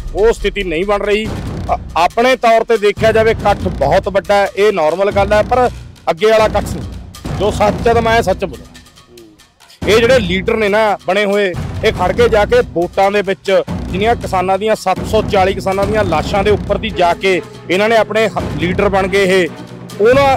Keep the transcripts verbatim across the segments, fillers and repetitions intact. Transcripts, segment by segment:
वो स्थिति नहीं बन रही। अपने तौर पर देखा जाए इकट्ठ बहुत बड़ा है, ये नॉर्मल गल है, पर अगे वाला इकट्ठ नहीं। जो सच है तो मैं सच बोलूँ। ये ਜਿਹੜੇ ਲੀਡਰ ਨੇ ਨਾ ਬਣੇ ਹੋਏ, ਇਹ ਖੜ ਕੇ ਜਾ ਕੇ ਵੋਟਾਂ ਦੇ ਵਿੱਚ ਜਿੰਨੀਆਂ ਕਿਸਾਨਾਂ ਦੀਆਂ ਸੱਤ ਸੌ ਚਾਲੀ ਕਿਸਾਨਾਂ ਦੀਆਂ ਲਾਸ਼ਾਂ ਦੇ ਉੱਪਰ ਦੀ ਜਾ ਕੇ ਇਹਨਾਂ ਨੇ ਆਪਣੇ ਲੀਡਰ ਬਣ ਗਏ। ਇਹ ਉਹਨਾਂ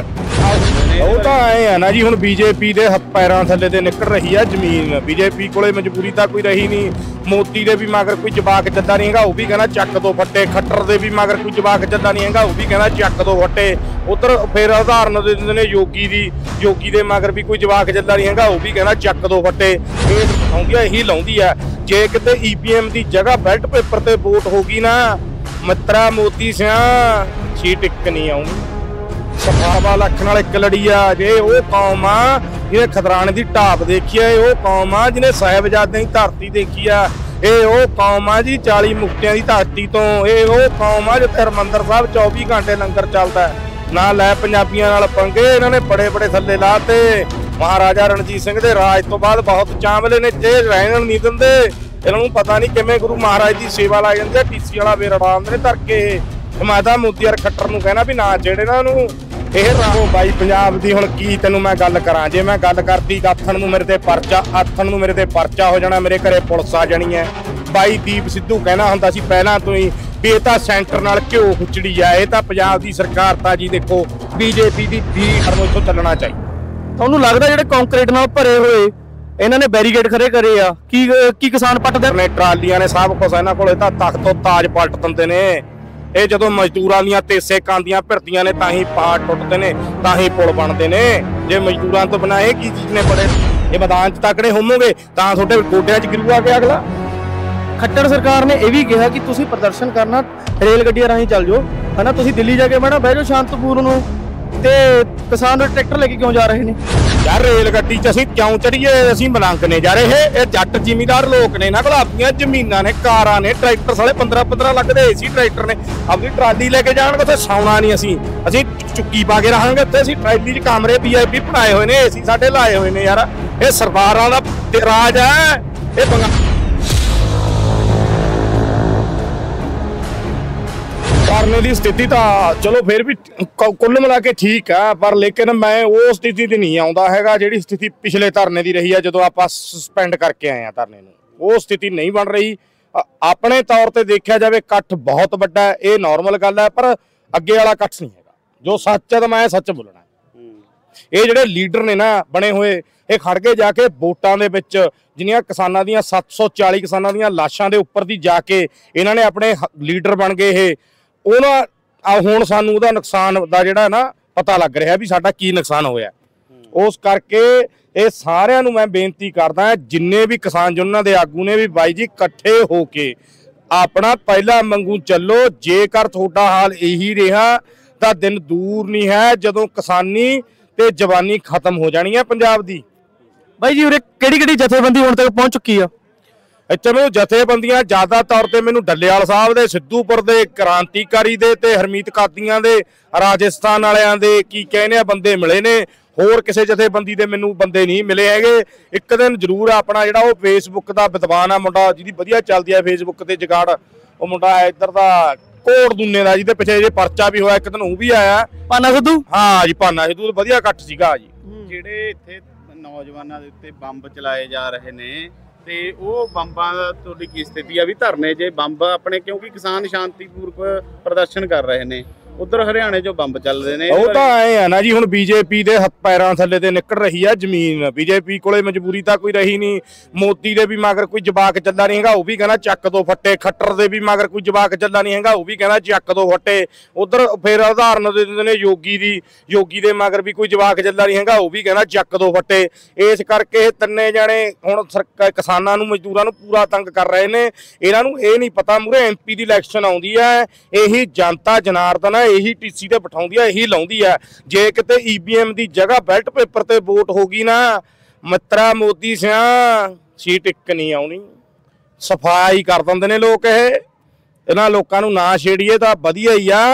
ਉਹ ਤਾਂ ਐ ਆ ਨਾ ਜੀ, ਹੁਣ ਬੀਜੇਪੀ ਦੇ ਪੈਰਾਂ ਥੱਲੇ ਤੇ ਨਿਕਲ ਰਹੀ ਆ ਜ਼ਮੀਨ। ਬੀਜੇਪੀ ਕੋਲੇ ਮਜਬੂਰੀ ਤਾਂ ਕੋਈ ਰਹੀ ਨਹੀਂ। ਮੋਦੀ ਦੇ ਵੀ ਮਗਰ ਕੋਈ ਜਵਾਕ ਜੱਦਾ ਨਹੀਂ ਹੈਗਾ, ਉਹ ਵੀ ਕਹਿੰਦਾ ਚੱਕ ਦੋ ਫੱਟੇ। ਖੱਟਰ ਦੇ ਵੀ ਮਗਰ ਕੋਈ ਜਵਾਕ ਜੱਦਾ ਨਹੀਂ ਹੈਗਾ, ਉਹ ਵੀ ਕਹਿੰਦਾ ਚੱਕ ਦੋ ਫੱਟੇ। ਉਧਰ ਫਿਰ ਉਦਾਹਰਨ ਦੇ ਦਿੰਦੇ ਨੇ ਯੋਗੀ ਦੀ, ਯੋਗੀ ਦੇ ਮਗਰ ਵੀ ਕੋਈ ਜਵਾਕ ਜੱਦਾ ਨਹੀਂ ਹੈਗਾ, ਉਹ ਵੀ ਕਹਿੰਦਾ ਚੱਕ ਦੋ ਫੱਟੇ। ਇਹ ਲਾਉਂਦੀ ਆ, ਇਹੀ ਲਾਉਂਦੀ ਆ। ਜੇ ਕਿਤੇ ਈ ਪੀ ਐਮ ਦੀ ਜਗ੍ਹਾ ਬੈਲਟ ਪੇਪਰ ਤੇ ਵੋਟ ਹੋ ਗਈ ਨਾ ਮਿੱਤਰਾ ਮੋਦੀ ਸਿਆ ਸੀਟ ਇੱਕ ਨਹੀਂ ਆਉਣੀ। ਸਵਾ ਲੱਖ ਨਾਲ ਇੱਕ ਲੜੀ ਆ। ਜੇ ਉਹ ਕੌਮ ਆ ਜਿਹਨੇ ਖਦਰਾਣੇ ਦੀ ਢਾਬ ਦੇਖੀ ਆ, ਇਹ ਉਹ ਕੌਮ ਆ ਜਿਹਨੇ ਸਾਹਿਬਜ਼ਾਦਿਆਂ ਦੀ ਧਰਤੀ ਦੇਖੀ ਆ। ਇਹ ਉਹ ਕੌਮ ਆ ਜੀ ਚਾਲੀ ਮੁਕਤਿਆਂ ਦੀ ਧਰਤੀ ਤੋਂ। ਇਹ ਉਹ ਕੌਮ ਆ ਜਿੱਥੇ ਹਰਿਮੰਦਰ ਸਾਹਿਬ ਚੌਵੀ ਘੰਟੇ ਲੰਗਰ ਚੱਲਦਾ। ਨਾ ਲੈ ਪੰਜਾਬੀਆਂ ਨਾਲ ਪੰਗੇ, ਇਹਨਾਂ ਨੇ ਬੜੇ ਬੜੇ ਥੱਲੇ ਲਾਤੇ। ਮਹਾਰਾਜਾ ਰਣਜੀਤ ਸਿੰਘ ਦੇ ਰਾਜ ਤੋਂ ਬਾਅਦ ਬਹੁਤ ਚਾਂਵਲੇ ਨੇ, ਇਹ ਰਹਿਣ ਨਹੀਂ ਦਿੰਦੇ। ਇਹਨਾਂ ਨੂੰ ਪਤਾ ਨਹੀਂ ਕਿਵੇਂ ਗੁਰੂ ਮਹਾਰਾਜ ਦੀ ਸੇਵਾ ਲਾ ਜਾਂਦੇ ਆ। ਟੀਸੀ ਵਾਲਾ ਵੇਰੜਾ ਆਉਂਦੇ ਨੇ ਧਰ ਕੇ। ਮੈਂ ਤਾਂ ਮੋਦੀ ਯਾਰ ਖੱਟਰ ਨੂੰ ਕਹਿਣਾ ਵੀ ਨਾ ਜਿਹੜੇ ਨਾ ਉਹਨੂੰ ਇਹ ਰਾਹੋ ਬਾਈ ਪੰਜਾਬ ਦੀ। ਹੁਣ ਕੀ ਤੈਨੂੰ ਮੈਂ ਗੱਲ ਕਰਾਂ, ਜੇ ਮੈਂ ਗੱਲ ਕਰਦੀ ਆਥਣ ਨੂੰ ਮੇਰੇ ਤੇ ਪਰਚਾ, ਆਥਣ ਨੂੰ ਮੇਰੇ ਤੇ ਪਰਚਾ ਹੋ ਜਾਣਾ, ਮੇਰੇ ਘਰੇ ਪੁਲਿਸ ਆ ਜਾਣੀ ਹੈ। ਬਾਈ ਦੀਪ ਸਿੱਧੂ ਕਹਿਣਾ ਹੁੰਦਾ ਸੀ ਪਹਿਲਾਂ ਤੋਂ ਹੀ ਵੀ ਇਹ ਤਾਂ ਸੈਂਟਰ ਨਾਲ ਘਿਓ ਖੁਚੜੀ ਆ। ਇਹ ਤਾਂ ਪੰਜਾਬ ਦੀ ਸਰਕਾਰ ਤਾਂ ਜੀ ਦੇਖੋ ਬੀਜੇਪੀ ਦੀ ਵੀ ਨੂੰ ਇੱਥੋਂ ਚੱਲਣਾ ਚਾਹੀਦਾ। ਤੁਹਾਨੂੰ ਲੱਗਦਾ ਜਿਹੜੇ ਕੰਕਰੀਟ ਨਾਲ ਭਰੇ ਹੋਏ ਇਹਨਾਂ ਨੇ ਬੈਰੀਕੇਡ ਖੜੇ ਕਰੇ ਆ, ਕੀ ਕੀ ਕਿਸਾਨ ਪੱਟਦੇ ਨੇ? ਟਰਾਲੀਆਂ ਨੇ ਸਭ ਕੁਛ ਇਹਨਾਂ ਕੋਲ। ਇਹ ਤਾਂ ਤਖਤ ਤੋਂ ਤਾਜ ਪਲਟ ਦਿੰਦੇ ਨੇ। ਇਹ ਜਦੋਂ ਮਜ਼ਦੂਰਾਂ ਦੀਆਂ ਤੇਸੇ ਕਾਂਦੀਆਂ ਭਿਰਦੀਆਂ ਨੇ ਤਾਂ ਹੀ ਪਹਾੜ ਟੁੱਟਦੇ ਨੇ, ਤਾਂ ਹੀ ਪੁਲ ਬਣਦੇ ਨੇ। ਜੇ ਮਜ਼ਦੂਰਾਂ ਤੋਂ ਬਿਨਾਂ ਇਹ ਕੀ ਚੀਜ਼ ਨੇ ਬੜੇ। ਇਹ ਮੈਦਾਨ 'ਚ ਤਕੜੇ ਹੋਵੋਗੇ ਤਾਂ ਤੁਹਾਡੇ ਗੋਡਿਆਂ 'ਚ ਗਿਰੂ ਆ ਕੇ ਅਗਲਾ। ਖੱਟਰ ਸਰਕਾਰ ਨੇ ਇਹ ਵੀ ਕਿਹਾ ਕਿ ਤੁਸੀਂ ਪ੍ਰਦਰਸ਼ਨ ਕਰਨਾ ਰੇਲ ਗੱਡੀਆਂ ਰਾਹੀਂ ਚੱਲ ਜਾਓ, ਹਨਾ। ਤੁਸੀਂ ਦਿੱਲੀ ਜਾ ਕੇ ਬੈਠੋ ਬਹਿ ਜਾਓ ਸ਼ਾਂਤਪੂਰਨ ਨੂੰ, ਤੇ ਕਿਸਾਨ ਟਰੈਕਟਰ ਲੈ ਕੇ ਕਿਉਂ ਜਾ ਰਹੇ ਨੇ? ਯਾਰ ਰੇਲ ਗੱਡੀ 'ਚ ਅਸੀਂ ਕਿਉਂ ਚੜੀਏ? ਅਸੀਂ ਮਲੰਗ ਨੇ ਯਾਰ। ਇਹ ਇਹ ਜੱਟ ਜ਼ਿਮੀਂਦਾਰ ਲੋਕ ਨੇ, ਇਹਨਾਂ ਕੋਲ ਆਪਣੀਆਂ ਜ਼ਮੀਨਾਂ ਨੇ, ਕਾਰਾਂ ਨੇ, ਟਰੈਕਟਰ ਸਾਲੇ ਪੰਦਰਾਂ ਪੰਦਰਾਂ ਲੱਖ ਦੇ ਏਸੀ ਟਰੈਕਟਰ ਨੇ। ਆਪਣੀ ਟਰਾਲੀ ਲੈ ਕੇ ਜਾਣਗੇ ਉੱਥੇ ਸੌਣਾ ਨਹੀਂ। ਅਸੀਂ ਅਸੀਂ ਚੁੱਕੀ ਪਾ ਕੇ ਰਹਾਂਗੇ ਉੱਥੇ। ਅਸੀਂ ਟਰਾਲੀ 'ਚ ਕਮਰੇ ਵੀ ਆਈ ਪੀ ਬਣਾਏ ਹੋਏ ਨੇ, ਏਸੀ ਸਾਡੇ ਲਾਏ ਹੋਏ ਨੇ ਯਾਰ। ਇਹ ਸਰਕਾਰਾਂ ਦਾ ਰਾਜ ਹੈ। ਇਹ ਬੰਗਾ ਕਰਨੇ ਦੀ ਸਥਿਤੀ ਤਾਂ ਚਲੋ ਫਿਰ ਵੀ ਕੁੱਲ ਮਿਲਾ ਕੇ ਠੀਕ ਆ, ਪਰ ਲੇਕਿਨ ਮੈਂ ਉਹ ਸਥਿਤੀ ਤੇ ਨਹੀਂ ਆਉਂਦਾ ਹੈਗਾ ਜਿਹੜੀ ਸਥਿਤੀ ਪਿਛਲੇ ਧਰਨੇ ਦੀ ਰਹੀ ਆ ਜਦੋਂ ਆਪਾਂ ਸਸਪੈਂਡ ਕਰਕੇ ਆਏ ਆ ਧਰਨੇ ਨੂੰ। ਉਹ ਸਥਿਤੀ ਨਹੀਂ ਬਣ ਰਹੀ। ਆਪਣੇ ਤੌਰ ਤੇ ਦੇਖਿਆ ਜਾਵੇ ਇਕੱਠ ਬਹੁਤ ਵੱਡਾ ਹੈ, ਇਹ ਨੋਰਮਲ ਗੱਲ ਹੈ, ਪਰ ਅੱਗੇ ਵਾਲਾ ਇਕੱਠ ਨਹੀਂ ਹੈਗਾ। ਜੋ ਸੱਚ ਹੈ ਤਾਂ ਮੈਂ ਸੱਚ ਬੋਲਣਾ। ਇਹ ਜਿਹੜੇ ਲੀਡਰ ਨੇ ਨਾ ਬਣੇ ਹੋਏ, ਇਹ ਖੜ ਕੇ ਜਾ ਕੇ ਵੋਟਾਂ ਦੇ ਵਿੱਚ ਜਿੰਨੀਆਂ ਕਿਸਾਨਾਂ ਦੀਆਂ ਸੱਤ ਸੌ ਚਾਲੀ ਕਿਸਾਨਾਂ ਦੀਆਂ ਲਾਸ਼ਾਂ ਦੇ ਉੱਪਰ ਦੀ ਜਾ ਕੇ ਇਹਨਾਂ ਨੇ ਆਪਣੇ ਲੀਡਰ ਬਣ ਗਏ। ਇਹ ਉਹਨਾਂ ਹੁਣ ਸਾਨੂੰ ਉਹਦਾ ਨੁਕਸਾਨ ਦਾ ਜਿਹੜਾ ਨਾ ਪਤਾ ਲੱਗ ਰਿਹਾ ਵੀ ਸਾਡਾ ਕੀ ਨੁਕਸਾਨ ਹੋਇਆ। ਉਸ ਕਰਕੇ ਇਹ ਸਾਰਿਆਂ ਨੂੰ ਮੈਂ ਬੇਨਤੀ ਕਰਦਾ, ਜਿੰਨੇ ਵੀ ਕਿਸਾਨ ਯੂਨੀਅਨਾਂ ਦੇ ਆਗੂ ਨੇ, ਵੀ ਬਾਈ ਜੀ ਇਕੱਠੇ ਹੋ ਕੇ ਆਪਣਾ ਪਹਿਲਾਂ ਵਾਂਗੂ ਚੱਲੋ। ਜੇਕਰ ਤੁਹਾਡਾ ਹਾਲ ਇਹੀ ਰਿਹਾ ਤਾਂ ਦਿਨ ਦੂਰ ਨਹੀਂ ਹੈ ਜਦੋਂ ਕਿਸਾਨੀ ਤੇ ਜਵਾਨੀ ਖਤਮ ਹੋ ਜਾਣੀ ਹੈ ਪੰਜਾਬ ਦੀ। ਬਾਈ ਜੀ ਉਰੇ ਕਿਹੜੀ ਕਿਹੜੀ ਜਥੇਬੰਦੀ ਹੁਣ ਤੱਕ ਪਹੁੰਚ ਚੁੱਕੀ ਆ? ਇੱਥੇ ਮੈਨੂੰ ਜਥੇਬੰਦੀਆਂ ਜ਼ਿਆਦਾ ਤੌਰ ਤੇ ਮੈਨੂੰ ਡੱਲੇਵਾਲ ਸਾਹਿਬ ਦੇ, ਸਿੱਧੂਪੁਰ ਦੇ, ਕ੍ਰਾਂਤੀਕਾਰੀ ਦੇ ਤੇ ਹਰਮੀਤ ਕਾਦੀਆਂ ਦੇ, ਰਾਜਸਥਾਨ ਵਾਲਿਆਂ ਦੇ ਕੀ ਕਹਿੰਦੇ ਆ ਬੰਦੇ ਮਿਲੇ ਨੇ। ਹੋਰ ਕਿਸੇ ਜਥੇਬੰਦੀ ਦੇ ਮੈਨੂੰ ਬੰਦੇ ਨਹੀਂ ਮਿਲੇ ਹੈਗੇ। ਇੱਕ ਦਿਨ ਜ਼ਰੂਰ ਆਪਣਾ ਜਿਹੜਾ ਉਹ ਫੇਸਬੁੱਕ ਦਾ ਵਿਦਵਾਨ ਆ ਮੁੰਡਾ, ਜਿਹਦੀ ਵਧੀਆ ਚੱਲਦੀ ਆ ਫੇਸਬੁੱਕ ਤੇ ਜਗਾੜ, ਉਹ ਮੁੰਡਾ ਹੈ ਇੱਧਰ ਦਾ ਕੋਟ ਦੁੰਨੇ ਦਾ, ਜਿਹਦੇ ਪਿੱਛੇ ਜੇ ਪਰਚਾ ਵੀ ਹੋਇਆ, ਇੱਕ ਦਿਨ ਉਹ ਵੀ ਆਇਆ। ਪਾਨਾ ਸਿੱਧੂ? ਹਾਂ ਜੀ, ਪਾਨਾ ਸਿੱਧੂ ਵਧੀਆ ਇਕੱਠ ਸੀਗਾ ਜੀ। ਜਿਹੜੇ ਇੱਥੇ ਨੌਜਵਾਨਾਂ ਦੇ ਉੱਤੇ ਬੰਬ ਚਲਾਏ ਜਾ ਰਹੇ ਨੇ ਤੇ ਉਹ ਬੰਬਾਂ ਦਾ ਤੁਹਾਡੀ ਕੀ ਸਥਿਤੀ ਆ? ਵੀ ਧਰਨੇ ਜੇ ਬੰਬ ਆਪਣੇ, ਕਿਉਂਕਿ ਕਿਸਾਨ ਸ਼ਾਂਤੀਪੂਰਵਕ ਪ੍ਰਦਰਸ਼ਨ ਕਰ ਰਹੇ ਨੇ, ਉਧਰ ਹਰਿਆਣੇ 'ਚੋਂ ਬੰਬ ਚੱਲਦੇ ਨੇ। ਉਹ ਤਾਂ ਐ ਆ ਨਾ ਜੀ, ਹੁਣ ਬੀਜੇਪੀ ਦੇ ਪੈਰਾਂ ਥੱਲੇ ਤੇ ਨਿਕਲ ਰਹੀ ਆ ਜ਼ਮੀਨ। ਬੀਜੇਪੀ ਕੋਲੇ ਮਜਬੂਰੀ ਤਾਂ ਕੋਈ ਰਹੀ ਨਹੀਂ। ਮੋਦੀ ਦੇ ਵੀ ਮਗਰ ਕੋਈ ਜਵਾਕ ਜੱਦਾ ਨਹੀਂ ਹੈਗਾ, ਉਹ ਵੀ ਕਹਿੰਦਾ ਚੱਕ ਦੋ ਫੱਟੇ। ਖੱਟਰ ਦੇ ਵੀ ਮਗਰ ਕੋਈ ਜਵਾਕ ਜੱਦਾ ਨਹੀਂ ਹੈਗਾ, ਉਹ ਵੀ ਕਹਿੰਦਾ ਚੱਕ ਦੋ ਫੱਟੇ। ਉਧਰ ਫਿਰ ਉਦਾਹਰਨ ਦੇ ਦਿੰਦੇ ਨੇ ਯੋਗੀ ਦੀ, ਯੋਗੀ ਦੇ ਮਗਰ ਵੀ ਕੋਈ ਜਵਾਕ ਜੱਦਾ ਨਹੀਂ ਹੈਗਾ, ਉਹ ਵੀ ਕਹਿੰਦਾ ਚੱਕ ਦੋ ਫੱਟੇ। ਇਸ ਕਰਕੇ ਇਹ ਤਿੰਨੇ ਜਾਣੇ ਹੁਣ ਕਿਸਾਨਾਂ ਨੂੰ, ਮਜ਼ਦੂਰਾਂ ਨੂੰ ਪੂਰਾ ਤੰਗ ਕਰ ਰਹੇ ਨੇ। ਇਹਨਾਂ ਨੂੰ ਇਹ ਨਹੀਂ ਪਤਾ ਮੂਹਰੇ ਐਮ ਪੀ ਦੀ ਇਲੈਕਸ਼ਨ ਆਉਂਦੀ ਹੈ, ਇਹੀ ਜਨਤਾ ਜਨਾਰਦਨ ਹੈ, ਇਹੀ ਟੀਸੀ ਤੇ ਬਿਠਾਉਂਦੀ ਹੈ, ਇਹੀ ਲਾਉਂਦੀ ਹੈ। ਜੇ ਕਿਤੇ ਈ ਵੀ ਐਮ ਦੀ ਜਗ੍ਹਾ ਬੈਲਟ ਪੇਪਰ ਤੇ ਵੋਟ ਹੋ ਗਈ ਨਾ ਮਿੱਤਰਾ ਮੋਦੀ ਸਿਆ ਸੀਟ ਇੱਕ ਨਹੀਂ ਆਉਣੀ। ਸਫਾਈ ਕਰ ਦਿੰਦੇ ਨੇ ਲੋਕ। ਇਹ ਇਹਨਾਂ ਲੋਕਾਂ ਨੂੰ ਨਾ ਛੇੜੀਏ ਤਾਂ ਵਧੀਆ ਹੀ ਆ।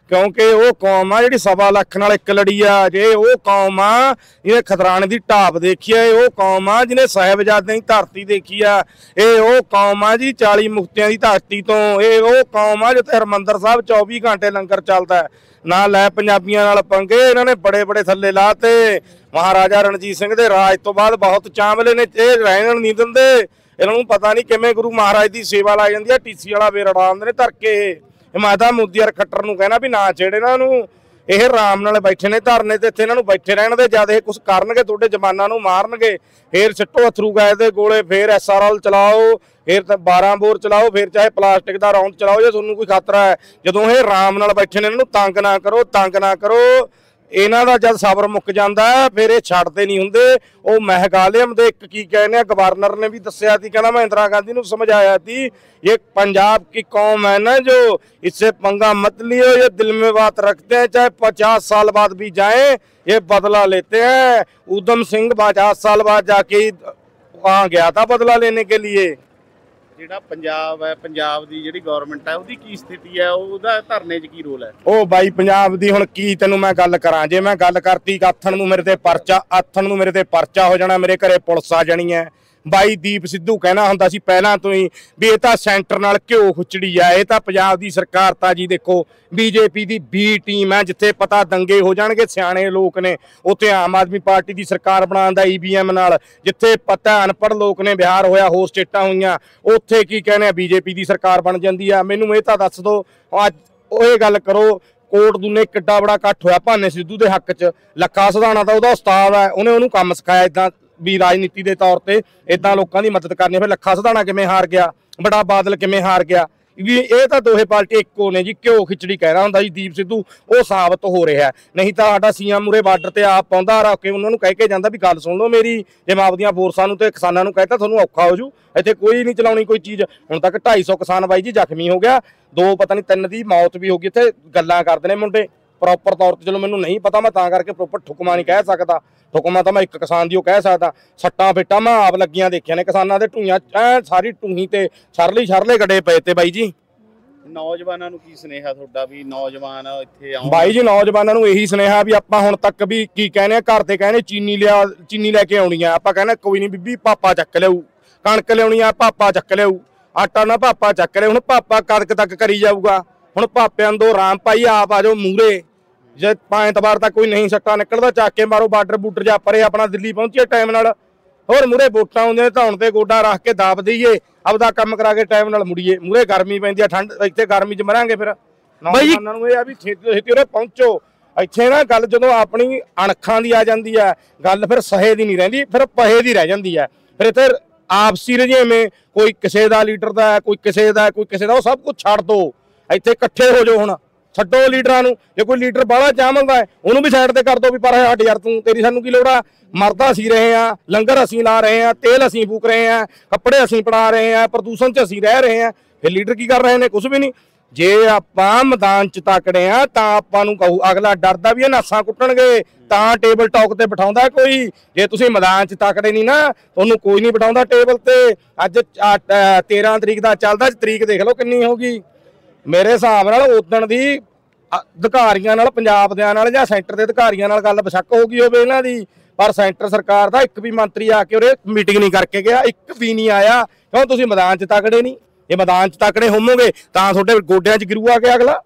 ਕਿਉਂਕਿ ਉਹ ਕੌਮ ਆ ਜਿਹੜੀ ਸਵਾ ਲੱਖ ਨਾਲ ਇੱਕ ਲੜੀ ਆ। ਜੇ ਉਹ ਕੌਮ ਆ ਜਿਹਨੇ ਖਦਰਾਣੇ ਦੀ ਢਾਬ ਦੇਖੀ ਆ, ਇਹ ਉਹ ਕੌਮ ਆ ਜਿਹਨੇ ਸਾਹਿਬਜ਼ਾਦਿਆਂ ਦੀ ਧਰਤੀ ਦੇਖੀ ਆ, ਇਹ ਉਹ ਕੌਮ ਆ ਜੀ ਚਾਲੀ ਮੁਕਤਿਆਂ ਦੀ ਧਰਤੀ ਤੋਂ, ਇਹ ਉਹ ਕੌਮ ਆ ਜਿੱਥੇ ਹਰਿਮੰਦਰ ਸਾਹਿਬ ਚੌਵੀ ਘੰਟੇ ਲੰਗਰ ਚੱਲਦਾ। ਨਾ ਲੈ ਪੰਜਾਬੀਆਂ ਨਾਲ ਪੰਗੇ, ਇਹਨਾਂ ਨੇ ਬੜੇ ਬੜੇ ਥੱਲੇ ਲਾਤੇ। ਮਹਾਰਾਜਾ ਰਣਜੀਤ ਸਿੰਘ ਦੇ ਰਾਜ ਤੋਂ ਬਾਅਦ ਬਹੁਤ ਚਾਂਵਲੇ ਨੇ, ਇਹ ਰਹਿਣ ਨਹੀਂ ਦਿੰਦੇ। ਇਹਨਾਂ ਨੂੰ ਪਤਾ ਨਹੀਂ ਕਿਵੇਂ ਗੁਰੂ ਮਹਾਰਾਜ ਦੀ ਸੇਵਾ ਲਾ ਜਾਂਦੀ ਆ, ਟੀਸੀ ਵਾਲਾ ਵੇਰ ਉਡਾਉਂਦੇ ਨੇ ਧਰ ਕੇ। ਇਹ ਮੈਂ ਤਾਂ ਮੋਦੀ ਯਾਰ ਖੱਟਰ ਨੂੰ ਕਹਿਣਾ ਵੀ ਨਾ ਛੇੜ ਇਹਨਾਂ ਨੂੰ, ਇਹ ਆਰਾਮ ਨਾਲ ਬੈਠੇ ਨੇ ਧਰਨੇ ਤੇ, ਇੱਥੇ ਇਹਨਾਂ ਨੂੰ ਬੈਠੇ ਰਹਿਣ ਦੇ। ਜਦ ਇਹ ਕੁਝ ਕਰਨਗੇ ਤੁਹਾਡੇ ਜਵਾਨਾਂ ਨੂੰ ਮਾਰਨਗੇ, ਫੇਰ ਸਿੱਟੋ ਅਥਰੂ ਗੈਸ ਦੇ ਗੋਲੇ, ਫੇਰ ਐਸ ਆਰ ਐਲ ਚਲਾਓ, ਫੇਰ ਤਾਂ ਬਾਰਾਂ ਬੋਰ ਚਲਾਓ, ਫੇਰ ਚਾਹੇ ਪਲਾਸਟਿਕ ਦਾ ਰੌਂਦ ਚਲਾਓ ਜੇ ਤੁਹਾਨੂੰ ਕੋਈ ਖਤਰਾ ਹੈ। ਜਦੋਂ ਇਹ ਆਰਾਮ ਨਾਲ ਬੈਠੇ ਨੇ ਇਹਨਾਂ ਨੂੰ ਤੰਗ ਨਾ ਕਰੋ, ਤੰਗ ਨਾ ਕਰੋ। ਇਹਨਾਂ ਦਾ ਜਦ ਸਬਰ ਮੁੱਕ ਜਾਂਦਾ ਫਿਰ ਇਹ ਛੱਡਦੇ ਨਹੀਂ ਹੁੰਦੇ। ਉਹ ਮੈਘਾਲਿਅਮ ਦੇ ਇੱਕ ਕੀ ਕਹਿੰਦੇ ਆ ਗਵਰਨਰ ਨੇ ਵੀ ਦੱਸਿਆ ਸੀ, ਕਹਿੰਦਾ ਮੈਂ ਇੰਦਰਾ गांधी ਨੂੰ ਸਮਝਾਇਆ ਸੀ ये पंजाब की कौम है ना जो इससे पंगा मत लियो, ये दिल में बात रखते हैं, चाहे पचास साल बाद भी जाए ये बदला लेते हैं। उधम सिंह पचास साल बाद जाके वहाँ गया था बदला लेने के लिए। ਜਿਹੜਾ ਪੰਜਾਬ ਹੈ, ਪੰਜਾਬ ਦੀ ਜਿਹੜੀ ਗਵਰਨਮੈਂਟ ਹੈ ਉਹਦੀ ਕੀ ਸਥਿਤੀ ਹੈ, ਉਹਦਾ ਧਰਨੇ 'ਚ ਕੀ ਰੋਲ ਹੈ? ਉਹ ਬਾਈ ਪੰਜਾਬ ਦੀ ਹੁਣ ਕੀ ਤੈਨੂੰ ਮੈਂ ਗੱਲ ਕਰਾਂ, ਜੇ ਮੈਂ ਗੱਲ ਕਰਤੀ ਆਥਣ ਨੂੰ ਮੇਰੇ ਤੇ ਪਰਚਾ ਆਥਣ ਨੂੰ ਮੇਰੇ ਤੇ ਪਰਚਾ ਹੋ ਜਾਣਾ, ਮੇਰੇ ਘਰੇ ਪੁਲਿਸ ਆ ਜਾਣੀ ਹੈ। ਬਾਈ ਦੀਪ ਸਿੱਧੂ ਕਹਿਣਾ ਹੁੰਦਾ ਸੀ ਪਹਿਲਾਂ ਤੋਂ ਹੀ ਵੀ ਇਹ ਤਾਂ ਸੈਂਟਰ ਨਾਲ ਘਿਓ ਖੁਚੜੀ ਆ, ਇਹ ਤਾਂ ਪੰਜਾਬ ਦੀ ਸਰਕਾਰ ਤਾਂ ਜੀ ਦੇਖੋ ਬੀਜੇਪੀ ਦੀ ਬੀ ਟੀਮ ਹੈ। ਜਿੱਥੇ ਪਤਾ ਦੰਗੇ ਹੋ ਜਾਣਗੇ, ਸਿਆਣੇ ਲੋਕ ਨੇ ਉੱਥੇ ਆਮ ਆਦਮੀ ਪਾਰਟੀ ਦੀ ਸਰਕਾਰ ਬਣਾਉਣ ਦਾ ਈਵੀਐਮ ਨਾਲ। ਜਿੱਥੇ ਪਤਾ ਅਨਪੜ੍ਹ ਲੋਕ ਨੇ, ਬਿਹਾਰ ਹੋਇਆ, ਹੋਰ ਸਟੇਟਾਂ ਹੋਈਆਂ, ਉੱਥੇ ਕੀ ਕਹਿੰਦੇ ਆ ਬੀਜੇਪੀ ਦੀ ਸਰਕਾਰ ਬਣ ਜਾਂਦੀ ਆ। ਮੈਨੂੰ ਇਹ ਤਾਂ ਦੱਸ ਦਿਓ, ਅੱਜ ਉਹ ਇਹ ਗੱਲ ਕਰੋ ਕੋਟ ਦੂਨੇ ਕਿੱਡਾ ਬੜਾ ਇਕੱਠ ਹੋਇਆ ਭਾਨੇ ਸਿੱਧੂ ਦੇ ਹੱਕ 'ਚ। ਲੱਖਾ ਸਿਧਾਣਾ ਤਾਂ ਉਹਦਾ ਉਸਤਾਦ ਹੈ, ਉਹਨੇ ਉਹਨੂੰ ਕੰਮ ਸਿਖਾਇਆ ਇੱਦਾਂ ਵੀ ਰਾਜਨੀਤੀ ਦੇ ਤੌਰ ਤੇ ਇਦਾਂ ਲੋਕਾਂ ਦੀ ਮਦਦ ਕਰਨੀ। ਫਿਰ ਲੱਖਾ ਸਿਧਾਣਾ ਕਿਵੇਂ ਹਾਰ ਗਿਆ, ਬੜਾ ਬਾਦਲ ਕਿਵੇਂ ਹਾਰ ਗਿਆ, ਵੀ ਇਹ ਤਾਂ ਦੋਹੇ ਪਾਰਟੀ ਇੱਕੋ ਨੇ ਜੀ। ਘਿਓ ਖਿਚੜੀ ਕਹਿਣਾ ਹੁੰਦਾ ਜੀ ਦੀਪ ਸਿੱਧੂ, ਉਹ ਸਾਬਤ ਹੋ ਰਿਹਾ। ਨਹੀਂ ਤਾਂ ਸਾਡਾ ਸੀਐਮ ਮੂਰੇ ਬਾਰਡਰ ਤੇ ਆਪ ਪਾਉਂਦਾ ਰੱਖ ਕੇ ਉਹਨਾਂ ਨੂੰ ਕਹਿ ਕੇ ਜਾਂਦਾ ਵੀ ਗੱਲ ਸੁਣ ਲਓ ਮੇਰੀ, ਜੇ ਮੈਂ ਆਪਦੀਆਂ ਫੋਰਸਾਂ ਨੂੰ ਤੇ ਕਿਸਾਨਾਂ ਨੂੰ ਕਹਿਤਾ ਤੁਹਾਨੂੰ ਔਖਾ ਹੋ ਜੂ, ਇੱਥੇ ਕੋਈ ਨਹੀਂ ਚਲਾਉਣੀ ਕੋਈ ਚੀਜ਼। ਹੁਣ ਤੱਕ ਢਾਈ ਸੌ ਕਿਸਾਨ ਬਾਈ ਜੀ ਜ਼ਖਮੀ ਹੋ ਗਿਆ, ਦੋ ਪਤਾ ਨਹੀਂ ਤਿੰਨ ਦੀ ਮੌਤ ਵੀ ਹੋ ਗਈ। ਇੱਥੇ ਗੱਲਾਂ ਕਰਦੇ ਨੇ ਮੁੰਡੇ ਪ੍ਰੋਪਰ ਤੌਰ ਤੇ, ਚਲੋ ਮੈਨੂੰ ਨਹੀਂ ਪਤਾ, ਮੈਂ ਤਾਂ ਕਰਕੇ ਪ੍ਰੋਪਰ ਠੁਕਮਾ ਨਹੀਂ ਕਹਿ ਸਕਦਾ। ਠੁਕਮਾ ਤਾਂ ਮੈਂ ਇੱਕ ਕਿਸਾਨ ਦੀ ਉਹ ਕਹਿ ਸਕਦਾ। ਸੱਟਾਂ ਫੇਟਾਂ ਮੈਂ ਆਪ ਲੱਗੀਆਂ ਦੇਖੀਆਂ ਨੇ ਕਿਸਾਨਾਂ ਦੇ, ਢੂਈਆਂ ਐ ਸਾਰੀ ਢੂਹੀ ਤੇ ਛਰਲੀ ਛਰਲੇ ਗੱਡੇ ਪਏ ਤੇ ਬਾਈ ਜੀ। ਨੌਜਵਾਨਾਂ ਨੂੰ ਕੀ ਸੁਨੇਹਾ ਤੁਹਾਡਾ ਵੀ ਨੌਜਵਾਨ ਇੱਥੇ ਆਉਣ? ਬਾਈ ਜੀ ਨੌਜਵਾਨਾਂ ਨੂੰ ਇਹੀ ਸੁਨੇਹਾ ਵੀ ਆਪਾਂ ਹੁਣ ਤੱਕ ਵੀ ਕੀ ਕਹਿੰਦੇ ਆ, ਘਰ ਦੇ ਕਹਿੰਦੇ ਚੀਨੀ ਲਿਆ ਚੀਨੀ ਲੈ ਕੇ ਆਉਣੀ ਆ, ਆਪਾਂ ਕਹਿੰਦੇ ਕੋਈ ਨਹੀਂ ਬੀਬੀ ਪਾਪਾ ਚੱਕ ਲਿਆਊ, ਕਣਕ ਲਿਆਉਣੀ ਆ ਪਾਪਾ ਚੱਕ ਲਿਆਊ, ਆਟਾ ਨਾ ਪਾਪਾ ਚੱਕ ਲਿਆਊ। ਹੁਣ ਪਾਪਾ ਕਦ ਤੱਕ ਕਰੀ ਜਾਊਗਾ? ਹੁਣ ਪਾਪਿਆਂ ਤੋਂ ਰਾਮ ਭਾਈ ਆਪ ਆ ਜਾਓ ਮੂਰੇ, ਜੇ ਪੰਜ ਤਵਾਰ ਤੱਕ ਕੋਈ ਨਹੀਂ ਸੱਟਾ ਨਿਕਲਦਾ ਚੱਕ ਕੇ ਮਾਰੋ ਬਾਰਡਰ ਬੂਟਰ ਜਾ ਪਰੇ, ਆਪਣਾ ਦਿੱਲੀ ਪਹੁੰਚੀਏ ਟਾਈਮ ਨਾਲ। ਹੋਰ ਮੂਰੇ ਵੋਟਾਂ ਆਉਂਦੇ ਨੇ, ਧੌਣ ਤੇ ਗੋਡਾ ਰੱਖ ਕੇ ਦਾਬ ਦਈਏ, ਆਪਦਾ ਕੰਮ ਕਰਾ ਕੇ ਟਾਈਮ ਨਾਲ ਮੁੜੀਏ। ਮੂਰੇ ਗਰਮੀ ਪੈਂਦੀ ਆ, ਠੰਡ ਇੱਥੇ ਗਰਮੀ 'ਚ ਮਰਾਂਗੇ। ਫਿਰ ਨੌਜਵਾਨਾਂ ਨੂੰ ਇਹ ਆ ਵੀ ਛੇਤੀ ਤੋਂ ਛੇਤੀ ਉਰੇ ਪਹੁੰਚੋ। ਇੱਥੇ ਨਾ ਗੱਲ ਜਦੋਂ ਆਪਣੀ ਅਣਖਾਂ ਦੀ ਆ ਜਾਂਦੀ ਹੈ ਗੱਲ, ਫਿਰ ਸਹੇ ਦੀ ਨਹੀਂ ਰਹਿੰਦੀ, ਫਿਰ ਪਹੇ ਦੀ ਰਹਿ ਜਾਂਦੀ ਹੈ। ਫਿਰ ਇੱਥੇ ਆਪਸੀ ਰਜੇਵੇਂ, ਕੋਈ ਕਿਸੇ ਦਾ ਲੀਡਰ ਦਾ, ਕੋਈ ਕਿਸੇ ਦਾ, ਕੋਈ ਕਿਸੇ ਦਾ, ਉਹ ਸਭ ਕੁਝ ਛੱਡ ਦੋ, ਇੱਥੇ ਇਕੱਠੇ ਹੋ ਜਾਓ। ਹੁਣ ਛੱਡੋ ਲੀਡਰਾਂ ਨੂੰ, ਜੇ ਕੋਈ ਲੀਡਰ ਬਾਹਲਾ ਚਾਹਮੰਦਾ ਹੈ ਉਹਨੂੰ ਵੀ ਸਾਈਡ ਤੇ ਕਰ ਦੋ ਵੀ ਪਰ ਹਟ ਯਾਰ ਤੂੰ, ਤੇਰੀ ਸਾਨੂੰ ਕੀ ਲੋੜ ਆ? ਮਰਦਾ ਅਸੀਂ ਰਹੇ ਆ, ਲੰਗਰ ਅਸੀਂ ਲਾ ਰਹੇ ਆ, ਤੇਲ ਅਸੀਂ ਫੂਕ ਰਹੇ ਆ, ਕੱਪੜੇ ਅਸੀਂ ਪੜਾ ਰਹੇ ਆ, ਪ੍ਰਦੂਸ਼ਣ 'ਚ ਅਸੀਂ ਰਹਿ ਰਹੇ ਆ। ਫਿਰ ਲੀਡਰ ਕੀ ਕਰ ਰਹੇ ਨੇ? ਕੁਝ ਵੀ ਨਹੀਂ। ਜੇ ਆਪਾਂ ਮੈਦਾਨ 'ਚ ਤਕੜੇ ਆ ਤਾਂ ਆਪਾਂ ਨੂੰ ਕਹੂ, ਅਗਲਾ ਡਰਦਾ ਵੀ ਇਹ ਨਾਸਾਂ ਕੁੱਟਣਗੇ ਤਾਂ ਟੇਬਲ ਟਾਕ ਤੇ ਬਿਠਾਉਂਦਾ ਕੋਈ। ਜੇ ਤੁਸੀਂ ਮੈਦਾਨ 'ਚ ਤਕੜੇ ਨਹੀਂ ਨਾ, ਤੁਹਾਨੂੰ ਕੋਈ ਨਹੀਂ ਬਿਠਾਉਂਦਾ ਟੇਬਲ ਤੇ। ਅੱਜ ਤੇਰਾਂ ਤਰੀਕ ਦਾ ਚੱਲਦਾ, ਤਰੀਕ ਦੇਖ ਲਓ ਕਿੰਨੀ ਹੋਗੀ। ਮੇਰੇ ਹਿਸਾਬ ਨਾਲ ਉਦਣ ਦੀ ਅਧਿਕਾਰੀਆਂ ਨਾਲ, ਪੰਜਾਬ ਦਿਆਂ ਨਾਲ ਜਾਂ ਸੈਂਟਰ ਦੇ ਅਧਿਕਾਰੀਆਂ ਨਾਲ ਗੱਲ ਬਸ਼ੱਕ ਹੋ ਗਈ ਹੋਵੇ ਇਹਨਾਂ ਦੀ, ਪਰ ਸੈਂਟਰ ਸਰਕਾਰ ਦਾ ਇੱਕ ਵੀ ਮੰਤਰੀ ਆ ਕੇ ਉਰੇ ਮੀਟਿੰਗ ਨਹੀਂ ਕਰਕੇ ਗਿਆ, ਇੱਕ ਵੀ ਨਹੀਂ ਆਇਆ। ਕਿਉਂ? ਤੁਸੀਂ ਮੈਦਾਨ 'ਚ ਤਕੜੇ ਨਹੀਂ। ਜੇ ਮੈਦਾਨ 'ਚ ਤਕੜੇ ਹੋਵੋਗੇ ਤਾਂ ਤੁਹਾਡੇ ਗੋਡਿਆਂ 'ਚ ਗਿਰੂ ਆ ਕੇ ਅਗਲਾ।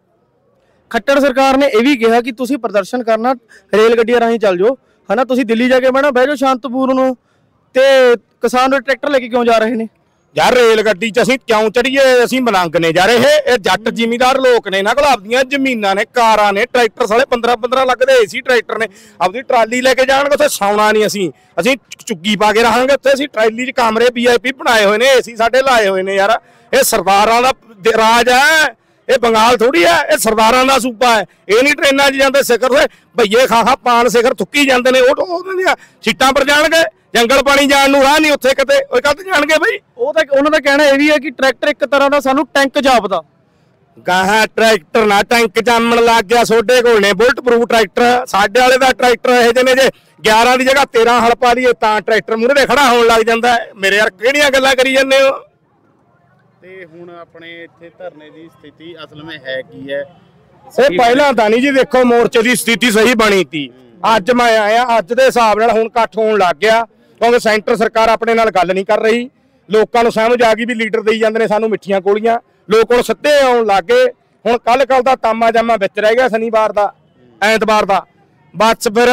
ਖੱਟੜ ਸਰਕਾਰ ਨੇ ਇਹ ਵੀ ਕਿਹਾ ਕਿ ਤੁਸੀਂ ਪ੍ਰਦਰਸ਼ਨ ਕਰਨਾ ਰੇਲ ਗੱਡੀਆਂ ਰਾਹੀਂ ਚੱਲ ਜਾਓ, ਹਨਾ, ਤੁਸੀਂ ਦਿੱਲੀ ਜਾ ਕੇ ਬਹਿਣਾ, ਬਹਿ ਜਾਓ ਸ਼ਾਂਤਪੂਰਨ ਨੂੰ। ਤੇ ਕਿਸਾਨ ਦੇ ਟਰੈਕਟਰ ਲੈ ਕੇ ਕਿਉਂ ਜਾ ਰਹੇ ਨੇ? ਯਾਰ ਰੇਲ ਗੱਡੀ 'ਚ ਅਸੀਂ ਕਿਉਂ ਚੜੀਏ? ਅਸੀਂ ਮਲੰਗ ਨੇ ਯਾਰ, ਇਹ ਇਹ ਜੱਟ ਜ਼ਿਮੀਂਦਾਰ ਲੋਕ ਨੇ, ਇਹਨਾਂ ਕੋਲ ਆਪਦੀਆਂ ਜ਼ਮੀਨਾਂ ਨੇ, ਕਾਰਾਂ ਨੇ, ਟਰੈਕਟਰ ਸਾਲੇ ਪੰਦਰਾਂ ਪੰਦਰਾਂ ਲੱਖ ਦੇ ਏਸੀ ਟਰੈਕਟਰ ਨੇ, ਆਪਦੀ ਟਰਾਲੀ ਲੈ ਕੇ ਜਾਣਗੇ। ਉੱਥੇ ਸੌਣਾ ਨਹੀਂ ਅਸੀਂ, ਅਸੀਂ ਚੁੱਗੀ ਪਾ ਕੇ ਰਹਾਂਗੇ ਉੱਥੇ। ਅਸੀਂ ਟਰਾਲੀ 'ਚ ਕਮਰੇ ਵੀ ਆਈ ਪੀ ਬਣਾਏ ਹੋਏ ਨੇ, ਏਸੀ ਸਾਡੇ ਲਾਏ ਹੋਏ ਨੇ। ਯਾਰ ਇਹ ਸਰਦਾਰਾਂ ਦਾ ਰਾਜ ਹੈ, ਇਹ ਬੰਗਾਲ ਥੋੜੀ ਹੈ, ਇਹ ਸਰਦਾਰਾਂ ਦਾ ਸੂਬਾ ਹੈ। ਇਹ ਨਹੀਂ ਟ੍ਰੇਨਾਂ 'ਚ ਜਾਂਦੇ ਸਿਖਰ ਤੇ ਭਈਏ ਖਾ ਖਾ ਪਾਨ ਸਿਖਰ ਥੁੱਕੀ ਜਾਂਦੇ ਨੇ, ਉਹ ਉਹਨਾਂ ਦੀਆਂ ਸੀਟਾਂ ਪਰ ਜਾਣਗੇ। ਜੰਗਲ ਪਾਣੀ ਜਾਣ ਨੂੰ ਰਾਹ ਨਹੀਂ ਉੱਥੇ ਕਿਤੇ, ਉਹ ਕਦ ਜਾਣਗੇ ਬਈ? ਉਹ ਤਾਂ ਉਹਨਾਂ ਦਾ ਕਹਿਣਾ ਇਹ ਵੀ ਹੈ ਕਿ ਟਰੈਕਟਰ ਇੱਕ ਤਰ੍ਹਾਂ ਦਾ ਸਾਨੂੰ ਟੈਂਕ ਜਾਪਦਾ। ਗਾਹਾਂ ਟਰੈਕਟਰ ਨਾ ਟੈਂਕ ਜਾਮਣ ਲੱਗ ਗਿਆ, ਤੁਹਾਡੇ ਕੋਲ ਨੇ ਬੁਲਟ ਪ੍ਰੂਫ ਟਰੈਕਟਰ, ਸਾਡੇ ਵਾਲੇ ਦਾ ਟਰੈਕਟਰ ਇਹ ਜਿਹੇ ਨੇ, ਜੇ ਗਿਆਰਾਂ ਦੀ ਜਗ੍ਹਾ ਤੇਰਾਂ ਹਲ ਪਾ ਲਈਏ ਤਾਂ ਟਰੈਕਟਰ ਮੂਹਰੇ ਦੇ ਖੜਾ ਹੋਣ ਲੱਗ ਜਾਂਦਾ। ਮੇਰੇ ਯਾਰ ਕਿਹੜੀਆਂ ਗੱਲਾਂ ਕਰੀ ਜਾਂਦੇ ਹੋ? ਤੇ ਹੁਣ ਆਪਣੇ ਇੱਥੇ ਧਰਨੇ ਦੀ ਸਥਿਤੀ ਅਸਲ ਵਿੱਚ ਹੈ ਕੀ ਹੈ? ਇਹ ਪਹਿਲਾਂ ਤਾਂ ਨਹੀਂ ਜੀ ਦੇਖੋ ਮੋਰਚੇ ਦੀ ਸਥਿਤੀ ਸਹੀ ਬਣੀ ਤੀ। ਅੱਜ ਮੈਂ ਆਇਆ, ਅੱਜ ਦੇ ਹਿਸਾਬ ਨਾਲ ਹੁਣ ਇਕੱਠ ਹੋਣ ਲੱਗ ਗਿਆ, ਕਿਉਂਕਿ ਸੈਂਟਰ ਸਰਕਾਰ ਆਪਣੇ ਨਾਲ ਗੱਲ ਨਹੀਂ ਕਰ ਰਹੀ। ਲੋਕਾਂ ਨੂੰ ਸਮਝ ਆ ਗਈ ਵੀ ਲੀਡਰ ਦੇਈ ਜਾਂਦੇ ਨੇ ਸਾਨੂੰ ਮਿੱਠੀਆਂ ਗੋਲੀਆਂ, ਲੋਕ ਹੁਣ ਸਿੱਧੇ ਆਉਣ ਲੱਗ ਗਏ। ਹੁਣ ਕੱਲ ਕੱਲ ਦਾ ਤਾਮਾ ਜਾਮਾ ਵਿੱਚ ਰਹਿ ਗਿਆ, ਸ਼ਨੀਵਾਰ ਦਾ ਐਤਵਾਰ ਦਾ ਬਸ ਫਿਰ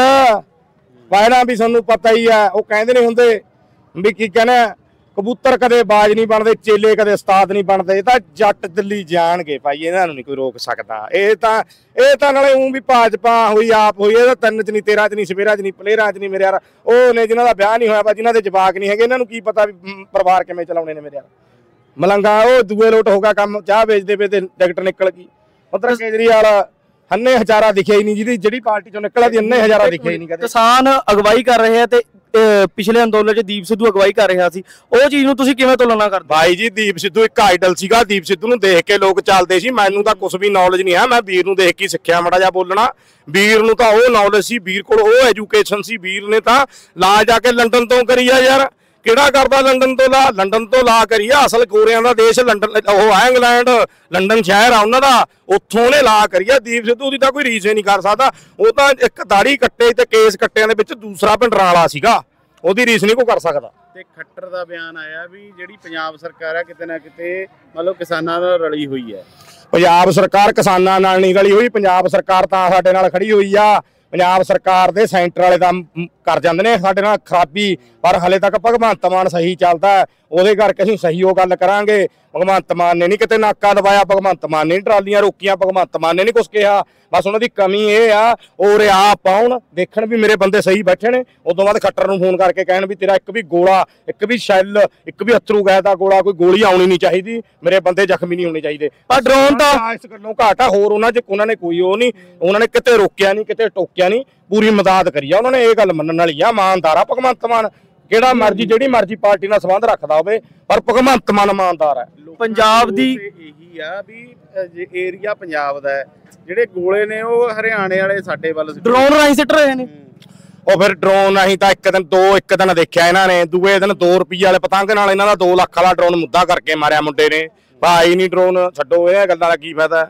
ਪਹਿਲਾਂ ਵੀ ਤੁਹਾਨੂੰ ਪਤਾ ਹੀ ਆ। ਉਹ ਕਹਿੰਦੇ ਨਹੀਂ ਹੁੰਦੇ ਵੀ ਕੀ ਕਹਿੰਦੇ, ਕਬੂਤਰ ਕਦੇ ਬਾਜ ਨਹੀਂ ਬਣਦੇ, ਚੇਲੇ ਕਦੇ ਉਸਤਾਦ ਨਹੀਂ ਬਣਦੇ। ਇਹ ਤਾਂ ਜੱਟ ਦਿੱਲੀ ਜਾਣਗੇ ਭਾਈ, ਇਹਨਾਂ ਨੂੰ ਨਹੀਂ ਕੋਈ ਰੋਕ ਸਕਦਾ। ਇਹ ਤਾਂ ਇਹ ਤਾਂ ਨਾਲੇ ਊਂ ਵੀ ਭਾਜਪਾ ਹੋਈ ਆਪ ਹੋਈ, ਇਹ ਤਾਂ ਤਿੰਨ ਚ ਨਹੀਂ, ਤੇਰਾਂ ਚ ਨਹੀਂ, ਸਵੇਰਾਂ ਚ ਨਹੀਂ, ਪਲੇਰਾਂ ਚ ਨਹੀਂ। ਮੇਰੇ ਯਾਰ ਉਹ ਨੇ ਜਿਨ੍ਹਾਂ ਦਾ ਵਿਆਹ ਨਹੀਂ ਹੋਇਆ ਵਾ, ਜਿਨ੍ਹਾਂ ਦੇ ਜਵਾਕ ਨਹੀਂ ਹੈਗੇ, ਇਹਨਾਂ ਨੂੰ ਕੀ ਪਤਾ ਵੀ ਪਰਿਵਾਰ ਕਿਵੇਂ ਚਲਾਉਣੇ ਨੇ। ਮੇਰੇ ਯਾਰ ਮਲੰਗਾ ਉਹ ਦੂਏ ਲੋਟ ਹੋ ਗਿਆ ਕੰਮ, ਚਾਹ ਵੇਚਦੇ ਪਏ ਤੇ ਟਿਕਟ ਨਿਕਲ ਗਈ। ਉਧਰ ਕੇਜਰੀਵਾਲ ਅੰਨੇ ਹਜ਼ਾਰਾ ਦਿਖਿਆ ਹੀ ਨਹੀਂ, ਜਿਹਦੀ ਜਿਹੜੀ ਪਾਰਟੀ ਚੋਂ ਨਿਕਲਿਆ ਦੀ ਅੰਨੇ ਹਜ਼ਾਰਾ ਦਿਖਿਆ ਹੀ ਨਹੀਂ ਕਦੇ। ਕਿਸਾਨ ਅਗਵਾਈ ਕਰ ਰਹੇ ਆ ਤੇ ਪਿਛਲੇ ਅੰਦੋਲਨ 'ਚ ਦੀਪ ਸਿੱਧੂ ਅਗਵਾਈ ਕਰ ਰਿਹਾ ਸੀ, ਉਹ ਚੀਜ਼ ਨੂੰ ਤੁਸੀਂ ਕਿਵੇਂ ਤੁਲਨਾ ਕਰਦੇ? ਭਾਈ ਜੀ ਦੀਪ ਸਿੱਧੂ ਇੱਕ ਆਈਡਲ ਸੀਗਾ, ਦੀਪ ਸਿੱਧੂ ਨੂੰ ਦੇਖ ਕੇ ਲੋਕ ਚੱਲਦੇ ਸੀ। ਮੈਨੂੰ ਤਾਂ ਕੁਝ ਵੀ ਨੌਲੇਜ ਨਹੀਂ ਆ, ਮੈਂ ਵੀਰ ਨੂੰ ਦੇਖ ਕੇ ਸਿੱਖਿਆ ਮਾੜਾ ਜਿਹਾ ਬੋਲਣਾ। ਵੀਰ ਨੂੰ ਤਾਂ ਉਹ ਨੌਲੇਜ ਸੀ, ਵੀਰ ਕੋਲ ਉਹ ਐਜੂਕੇਸ਼ਨ ਸੀ। ਵੀਰ ਨੇ ਤਾਂ ਲਾ ਜਾ ਕੇ ਲੰਡਨ ਤੋਂ ਕਰੀ ਆ ਯਾਰ, ਕਿਹੜਾ ਕਰਦਾ ਲੰਡਨ ਤੋਂ ਲਾ, ਲੰਡਨ ਤੋਂ ਲਾ ਕਰੀ ਆ। ਅਸਲ ਗੋਰਿਆਂ ਦਾ ਦੇਸ਼ ਲੰਡਨ, ਉਹ ਆ ਇੰਗਲੈਂਡ, ਲੰਡਨ ਸ਼ਹਿਰ ਆ ਉਹਨਾਂ ਦਾ, ਉੱਥੋਂ ਨੇ ਲਾ ਕਰੀ ਆ। ਦੀਪ ਸਿੱਧੂ ਦੀ ਤਾਂ ਕੋਈ ਰੀਸ ਹੀ ਨਹੀਂ ਕਰ ਸਕਦਾ। ਉਹ ਤਾਂ ਇੱਕ ਦਾੜੀ ਕੱਟੇ ਤੇ ਕੇਸ ਕੱਟਿਆਂ ਦੇ ਵਿੱਚ ਦੂਸਰਾ ਭਿੰਡਰਾਂ ਵਾਲਾ ਸੀਗਾ, ਉਹਦੀ ਰੀਸ ਨਹੀਂ ਕੋਈ ਕਰ ਸਕਦਾ। ਤੇ ਖੱਟਰ ਦਾ ਬਿਆਨ ਆਇਆ ਵੀ ਜਿਹੜੀ ਪੰਜਾਬ ਸਰਕਾਰ ਆ ਕਿਤੇ ਨਾ ਕਿਤੇ ਮਤਲਬ ਕਿਸਾਨਾਂ ਨਾਲ ਰਲੀ ਹੋਈ ਹੈ। ਪੰਜਾਬ ਸਰਕਾਰ ਕਿਸਾਨਾਂ ਨਾਲ ਨਹੀਂ ਰਲੀ ਹੋਈ, ਪੰਜਾਬ ਸਰਕਾਰ ਤਾਂ ਸਾਡੇ ਨਾਲ ਖੜੀ ਹੋਈ ਆ। ਪੰਜਾਬ ਸਰਕਾਰ ਦੇ ਸੈਂਟਰ ਵਾਲੇ ਤਾਂ ਕਰ ਜਾਂਦੇ ਨੇ ਸਾਡੇ ਨਾਲ ਖਰਾਬੀ, ਪਰ ਹਲੇ ਤੱਕ ਭਗਵੰਤ ਮਾਨ ਸਹੀ ਚੱਲਦਾ, ਉਹਦੇ ਕਰਕੇ ਅਸੀਂ ਸਹੀ ਉਹ ਗੱਲ ਕਰਾਂਗੇ। ਭਗਵੰਤ ਮਾਨ ਨੇ ਨਹੀਂ ਕਿਤੇ ਨਾਕਾ ਦਬਾਇਆ, ਭਗਵੰਤ ਮਾਨ ਨੇ ਟਰਾਲੀਆਂ ਰੋਕੀਆਂ, ਭਗਵੰਤ ਮਾਨ ਨੇ ਨਹੀਂ ਕੁਛ ਕਿਹਾ। ਬਸ ਉਹਨਾਂ ਦੀ ਕਮੀ ਇਹ ਆ, ਉਹ ਰਿਆ ਪਾਉਣ, ਦੇਖਣ ਵੀ ਮੇਰੇ ਬੰਦੇ ਸਹੀ ਬੈਠੇ ਨੇ, ਉਦੋਂ ਬਾਅਦ ਖੱਟਰ ਨੂੰ ਫੋਨ ਕਰਕੇ ਕਹਿਣ ਵੀ ਤੇਰਾ ਇੱਕ ਵੀ ਗੋਲਾ, ਇੱਕ ਵੀ ਸ਼ੈੱਲ, ਇੱਕ ਵੀ ਅਥਰੂ ਗੈਸ ਦਾ ਗੋਲਾ, ਕੋਈ ਗੋਲੀ ਆਉਣੀ ਨਹੀਂ ਚਾਹੀਦੀ, ਮੇਰੇ ਬੰਦੇ ਜ਼ਖਮੀ ਨਹੀਂ ਹੋਣੇ ਚਾਹੀਦੇ। ਪਰ ਡਰੋਨ ਤਾਂ ਇਸ ਗੱਲੋਂ ਘਾਟ ਆ, ਹੋਰ ਉਹਨਾਂ 'ਚ ਉਹਨਾਂ ਨੇ ਕੋਈ ਉਹ ਨਹੀਂ, ਉਹਨਾਂ ਨੇ ਕਿਤੇ ਰੋਕਿਆ ਨਹੀਂ, ਕਿਤੇ ਟੋਕਿਆ ਨਹੀਂ, ਪੂਰੀ ਮਦਦ ਕਰੀ ਆ ਉਹਨਾਂ ਨੇ। ਇਹ ਗੱਲ ਮੰਨਣ ਵਾਲੀ ਆ, ਇਮਾਨਦਾਰ ਆ ਭਗਵੰਤ ਮਾਨ। ਕਿਹੜਾ ਮਰਜੀ ਜਿਹੜੀ ਮਰਜੀ ਪਾਰਟੀ ਨਾਲ ਸੰਬੰਧ ਰੱਖਦਾ ਹੋਵੇ, ਪਰ ਭਗਵੰਤ ਮਾਨ ਇਮਾਨਦਾਰ ਹੈ। ਪੰਜਾਬ ਦੀ ਇਹੀ ਆ ਵੀ ਏਰੀਆ ਪੰਜਾਬ ਦਾ ਹੈ, ਜਿਹੜੇ ਗੋਲੇ ਨੇ ਉਹ ਹਰਿਆਣੇ ਵਾਲੇ ਸਾਡੇ ਵੱਲ ਡਰੋਨ ਰਾਹੀਂ ਸਿੱਟ ਰਹੇ ਨੇ। ਉਹ ਫਿਰ ਡਰੋਨ ਅਸੀਂ ਤਾਂ ਇੱਕ ਦਿਨ ਦੋ ਇੱਕ ਦਿਨ ਦੇਖਿਆ ਇਹਨਾਂ ਨੇ, ਦੂਏ ਦਿਨ ਦੋ ਰੁਪਈਏ ਵਾਲੇ ਪਤੰਗ ਨਾਲ ਇਹਨਾਂ ਦਾ ਦੋ ਲੱਖ ਵਾਲਾ ਡਰੋਨ ਮੁੱਦਾ ਕਰਕੇ ਮਾਰਿਆ ਮੁੰਡੇ ਨੇ। ਭਾਈ ਨਹੀਂ ਡਰੋਨ ਛੱਡੋ, ਇਹ ਗੱਲਾਂ ਦਾ ਕੀ ਫਾਇਦਾ।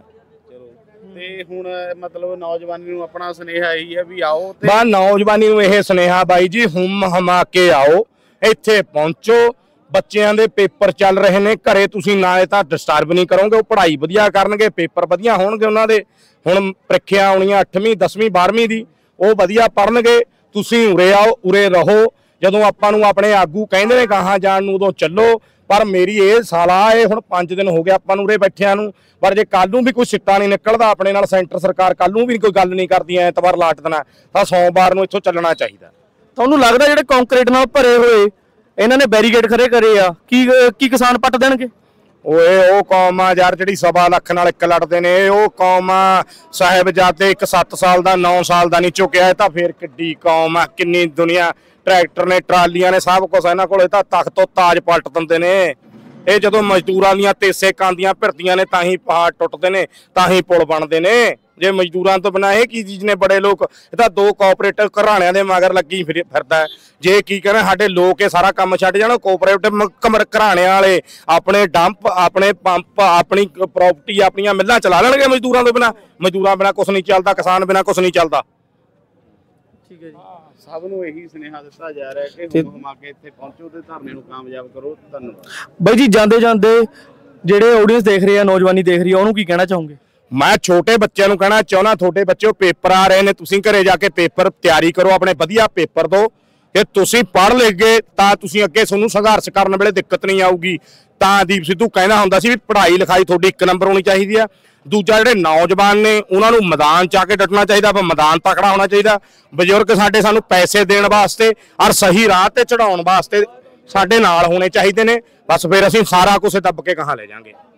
ਤੇ ਹੁਣ ਮਤਲਬ ਨੌਜਵਾਨੀ ਨੂੰ ਆਪਣਾ ਸੁਨੇਹਾ ਇਹੀ ਹੈ ਵੀ ਆਓ ਤੇ ਬਾ ਨੌਜਵਾਨੀ ਨੂੰ ਇਹ ਸੁਨੇਹਾ ਬਾਈ ਜੀ, ਹੁਮ ਹਮਾ ਕੇ ਆਓ, ਇੱਥੇ ਪਹੁੰਚੋ। ਬੱਚਿਆਂ ਦੇ ਪੇਪਰ ਚੱਲ ਰਹੇ ਨੇ, ਘਰੇ ਤੁਸੀਂ ਨਾਲੇ ਤਾਂ ਡਿਸਟਰਬ ਨਹੀਂ ਕਰੋਗੇ, ਉਹ ਪੜ੍ਹਾਈ ਵਧੀਆ ਕਰਨਗੇ, ਪੇਪਰ ਵਧੀਆ ਹੋਣਗੇ ਉਹਨਾਂ ਦੇ। ਹੁਣ ਪ੍ਰੀਖਿਆ ਆਉਣੀਆਂ ਅੱਠਵੀਂ ਦਸਵੀਂ ਬਾਰਵੀਂ ਦੀ, ਉਹ ਵਧੀਆ ਪੜ੍ਹਨਗੇ। ਤੁਸੀਂ ਉਰੇ ਆਓ, ਉਰੇ ਰਹੋ। ਜਦੋਂ ਆਪਾਂ ਨੂੰ ਆਪਣੇ ਆਗੂ ਕਹਿੰਦੇ ਨੇ ਗਾਹਾਂ ਜਾਣ ਨੂੰ, ਉਦੋਂ ਚੱਲੋ। ਪਰ ਮੇਰੀ ਇਹ ਸਾਲਾ ਇਹ ਹੁਣ ਪੰਜ ਦਿਨ ਹੋ ਗਏ ਆਪਾਂ ਨੂੰ ਉਰੇ ਬੈਠਿਆਂ ਨੂੰ, ਪਰ ਜੇ ਕੱਲ ਨੂੰ ਵੀ ਕੋਈ ਸਿੱਟਾ ਨਹੀਂ ਨਿਕਲਦਾ ਆਪਣੇ ਨਾਲ, ਸੈਂਟਰ ਸਰਕਾਰ ਕੱਲ ਨੂੰ ਵੀ ਕੋਈ ਗੱਲ ਨਹੀਂ ਕਰਦੀ ਐਤਵਾਰ ਲਾਟ ਦੇਣਾ, ਤਾਂ ਸੋਮਵਾਰ ਨੂੰ ਇੱਥੋਂ ਚੱਲਣਾ ਚਾਹੀਦਾ। ਤੁਹਾਨੂੰ ਲੱਗਦਾ ਜਿਹੜੇ ਕੰਕਰੀਟ ਨਾਲ ਭਰੇ ਹੋਏ ਇਹਨਾਂ ਨੇ ਬੈਰੀਕੇਡ ਖੜੇ ਕਰੇ ਆ, ਕੀ ਕੀ ਕਿਸਾਨ ਪੱਟ ਦੇਣਗੇ? ਓਏ ਉਹ ਕੌਮ ਆ ਯਾਰ ਜਿਹੜੀ ਸਵਾ ਲੱਖ ਨਾਲ ਇੱਕ ਲੜਦੇ ਨੇ, ਉਹ ਕੌਮ ਆ ਸਾਹਿਬਜ਼ਾਦੇ, ਇੱਕ ਸੱਤ ਸਾਲ ਦਾ ਨੌ ਸਾਲ ਦਾ ਨਹੀਂ ਚੁੱਕਿਆ, ਤਾਂ ਫੇਰ ਕਿੱਡੀ ਕੌਮ ਆ। ਕਿੰਨੀ ਦੁਨੀਆ, ਟਰੈਕਟਰ ਨੇ, ਟਰਾਲੀਆਂ ਨੇ, ਸਭ ਕੁਛ ਇਹਨਾਂ ਕੋਲ। ਤਾਂ ਤਖਤ ਤੋਂ ਤਾਜ ਪਲਟ ਦਿੰਦੇ ਨੇ ਇਹ। ਜਦੋਂ ਮਜ਼ਦੂਰਾਂ ਦੀਆਂ ਤੇਸੇ ਕਾਂਦੀਆਂ ਫਿਰਦੀਆਂ ਨੇ ਤਾਂ ਹੀ ਪਹਾੜ ਟੁੱਟਦੇ ਨੇ, ਤਾਂ ਹੀ ਪੁਲ ਬਣਦੇ ਨੇ। ਜੇ ਮਜ਼ਦੂਰਾਂ ਤੋਂ ਬਿਨਾਂ ਇਹ ਕੀ ਚੀਜ਼ ਨੇ ਬੜੇ ਲੋਕ? ਇਹ ਤਾਂ ਦੋ ਕੋਆਪਰੇਟਿਵ ਘਰਾਣਿਆਂ ਦੇ ਮਗਰ ਲੱਗੀ ਫਿਰਦਾ। ਜੇ ਕੀ ਕਹਿੰਦੇ ਸਾਡੇ ਲੋਕ ਇਹ ਸਾਰਾ ਕੰਮ ਛੱਡ ਜਾਣ, ਕੋਆਪਰੇਟਿਵ ਘਰਾਣਿਆਂ ਵਾਲੇ ਆਪਣੇ ਡੰਪ, ਆਪਣੇ ਪੰਪ, ਆਪਣੀ ਪ੍ਰਾਪਰਟੀ, ਆਪਣੀਆਂ ਮਿੱਲਾਂ ਚਲਾ ਲੈਣਗੇ ਮਜ਼ਦੂਰਾਂ ਤੋਂ ਬਿਨਾਂ। ਮਜ਼ਦੂਰਾਂ ਬਿਨਾਂ ਕੁਛ ਨਹੀਂ ਚੱਲਦਾ, ਕਿਸਾਨ ਬਿਨਾਂ ਕੁਛ ਨਹੀਂ ਚੱਲਦਾ। ਠੀਕ ਹੈ ਜੀ, ਸਭ ਨੂੰ ਇਹੀ ਸੁਨੇਹਾ ਦਿੱਤਾ ਜਾ ਰਿਹਾ ਕਿ ਹੁਮ ਹਮਾ ਕੇ ਇੱਥੇ ਪਹੁੰਚੋ ਤੇ ਧਰਨੇ ਨੂੰ ਕਾਮਯਾਬ ਕਰੋ। ਧੰਨਵਾਦ ਬਾਈ ਜੀ। ਜਾਂਦੇ ਜਾਂਦੇ ਜਿਹੜੇ ਆਡੀਅנס ਦੇਖ ਰਹੇ ਆ, ਨੌਜਵਾਨੀ ਦੇਖ ਰਹੀ ਆ, ਉਹਨੂੰ ਕੀ ਕਹਿਣਾ ਚਾਹੋਗੇ? ਮੈਂ ਛੋਟੇ ਬੱਚਿਆਂ ਨੂੰ ਕਹਿਣਾ ਚਾਹੁੰਦਾ, ਤੁਹਾਡੇ ਬੱਚਿਓ ਪੇਪਰ ਆ ਰਹੇ ਨੇ, ਤੁਸੀਂ ਘਰੇ ਜਾ ਕੇ ਪੇਪਰ ਤਿਆਰੀ ਕਰੋ, ਆਪਣੇ ਵਧੀਆ ਪੇਪਰ ਦਿਓ। ਕਿ ਤੁਸੀਂ ਪੜ੍ਹ ਲਿਖ ਗਏ ਤਾਂ ਤੁਸੀਂ ਅੱਗੇ ਤੁਹਾਨੂੰ ਸੰਘਰਸ਼ ਕਰਨ ਵੇਲੇ ਦਿੱਕਤ ਨਹੀਂ ਆਊਗੀ। ਤਾਂ ਦੀਪ ਸਿੱਧੂ ਕਹਿੰਦਾ ਹੁੰਦਾ ਸੀ ਵੀ ਪੜ੍ਹਾਈ ਲਿਖਾਈ ਤੁਹਾਡੀ ਇੱਕ ਨੰਬਰ ਹੋਣੀ ਚਾਹੀਦੀ ਆ। ਦੂਜਾ ਜਿਹੜੇ ਨੌਜਵਾਨ ਨੇ ਉਹਨਾਂ ਨੂੰ ਮੈਦਾਨ 'ਚ ਆ ਕੇ ਡਟਣਾ ਚਾਹੀਦਾ, ਮੈਦਾਨ ਤਕੜਾ ਹੋਣਾ ਚਾਹੀਦਾ। ਬਜ਼ੁਰਗ ਸਾਡੇ ਸਾਨੂੰ ਪੈਸੇ ਦੇਣ ਵਾਸਤੇ ਔਰ ਸਹੀ ਰਾਹ ਤੇ ਚੜਾਉਣ ਵਾਸਤੇ ਸਾਡੇ ਨਾਲ ਹੋਣੇ ਚਾਹੀਦੇ ਨੇ। ਬਸ ਫਿਰ ਅਸੀਂ ਸਾਰਾ ਕੁਝ ਦੱਬ ਕੇ ਕਹਾਂ ਲੈ ਜਾਾਂਗੇ।